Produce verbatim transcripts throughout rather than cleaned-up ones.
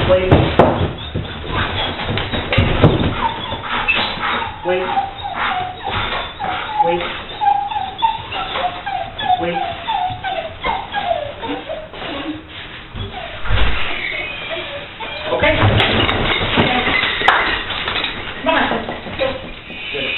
Wait. Wait. Wait. Wait. Okay. Come on. Let's go. Good.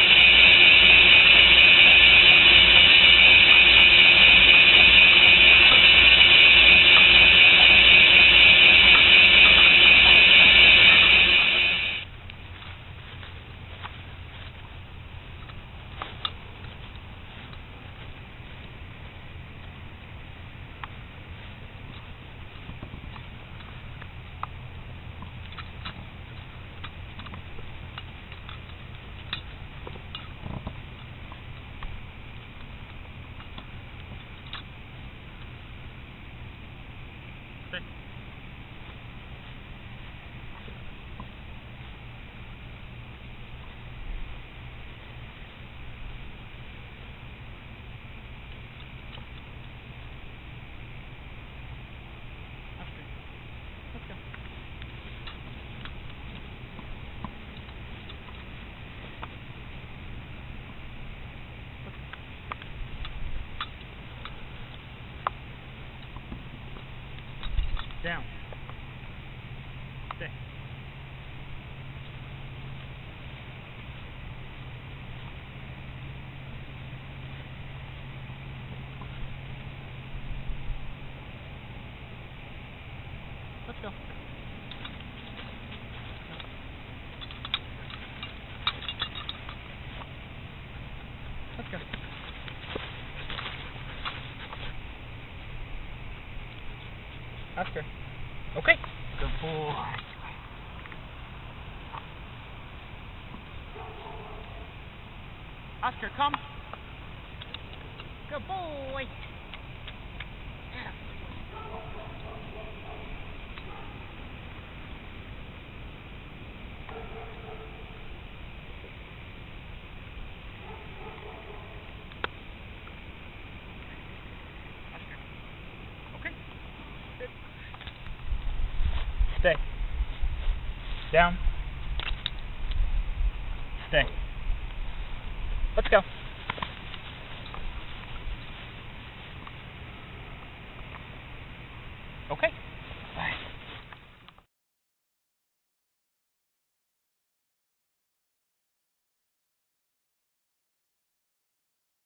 Down. Stay. Let's go. Let's go. Oscar. Okay. Good boy. Oscar, come. Good boy. Yeah. Okay. Good. Stay. Down. Stay. Let's go.